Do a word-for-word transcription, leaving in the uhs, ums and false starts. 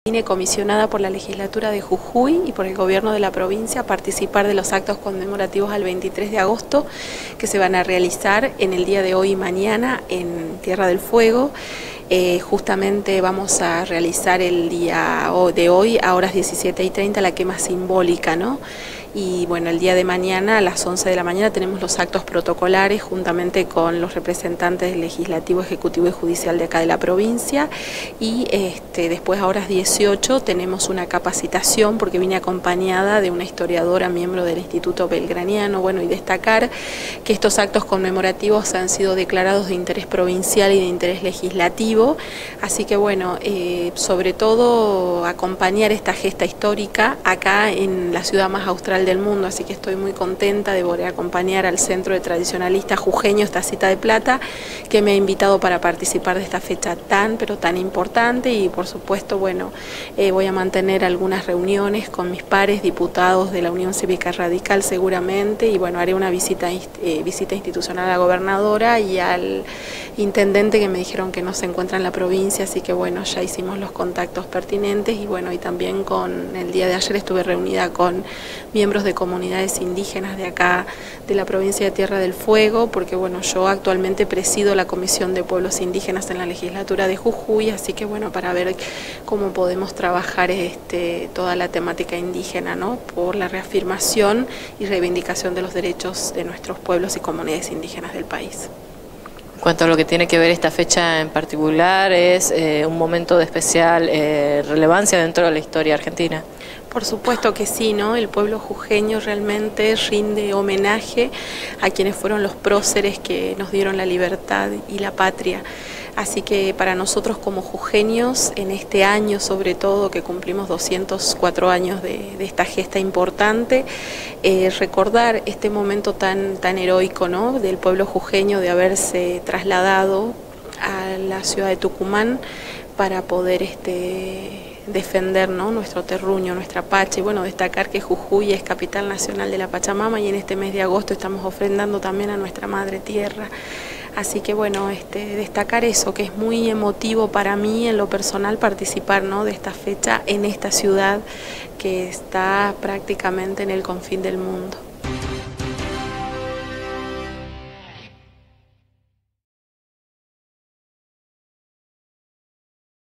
Vine comisionada por la legislatura de Jujuy y por el gobierno de la provincia a participar de los actos conmemorativos al veintitrés de agosto que se van a realizar en el día de hoy y mañana en Tierra del Fuego. Eh, justamente vamos a realizar el día de hoy a horas diecisiete y treinta la quema simbólica, ¿no? Y bueno, el día de mañana a las once de la mañana tenemos los actos protocolares juntamente con los representantes del Legislativo, Ejecutivo y Judicial de acá de la provincia, y este, después a horas dieciocho tenemos una capacitación porque vine acompañada de una historiadora miembro del Instituto Belgraniano. Bueno, y destacar que estos actos conmemorativos han sido declarados de interés provincial y de interés legislativo, así que bueno, eh, sobre todo acompañar esta gesta histórica acá en la ciudad más austral del mundo, así que estoy muy contenta de poder acompañar al Centro de Tradicionalistas Jujeños, esta Cita de Plata, que me ha invitado para participar de esta fecha tan, pero tan importante. Y por supuesto, bueno, eh, voy a mantener algunas reuniones con mis pares, diputados de la Unión Cívica Radical seguramente, y bueno, haré una visita, eh, visita institucional a la gobernadora y al intendente, que me dijeron que no se encuentra en la provincia, así que bueno, ya hicimos los contactos pertinentes. Y bueno, y también con el día de ayer estuve reunida con miembros de comunidades indígenas de acá, de la provincia de Tierra del Fuego, porque bueno, yo actualmente presido la Comisión de Pueblos Indígenas en la legislatura de Jujuy, así que bueno, para ver cómo podemos trabajar este, toda la temática indígena, ¿no? Por la reafirmación y reivindicación de los derechos de nuestros pueblos y comunidades indígenas del país. En cuanto a lo que tiene que ver esta fecha en particular, es eh, un momento de especial eh, relevancia dentro de la historia argentina. Por supuesto que sí, ¿no? El pueblo jujeño realmente rinde homenaje a quienes fueron los próceres que nos dieron la libertad y la patria. Así que para nosotros como jujeños, en este año sobre todo, que cumplimos doscientos cuatro años de, de esta gesta importante, eh, recordar este momento tan, tan heroico, ¿no? Del pueblo jujeño de haberse trasladado a la ciudad de Tucumán para poder este, defender, ¿no? Nuestro terruño, nuestra pacha. Y bueno, destacar que Jujuy es capital nacional de la Pachamama, y en este mes de agosto estamos ofrendando también a nuestra madre tierra. Así que bueno, este, destacar eso, que es muy emotivo para mí en lo personal participar, ¿no? De esta fecha en esta ciudad que está prácticamente en el confín del mundo.